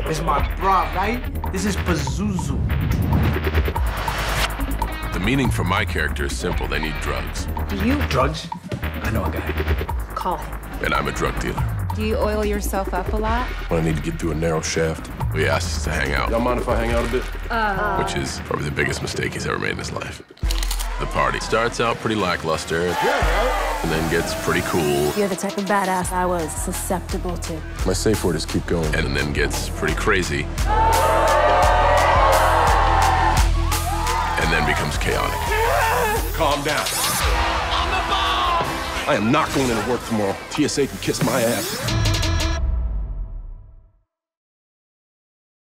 It's my bra, right? This is Pazuzu. The meaning for my character is simple. They need drugs. Do you Drugs? I know a guy. call him? And I'm a drug dealer. Do you oil yourself up a lot? When I need to get through a narrow shaft, he asks us to hang out. Y'all mind if I hang out a bit? Which is probably the biggest mistake he's ever made in his life. The party starts out pretty lackluster, and then gets pretty cool, You're the type of badass I was susceptible to. my safe word is keep going, and then gets pretty crazy, and then becomes chaotic. Calm down. I'm the bomb! I am not going into work tomorrow. TSA can kiss my ass.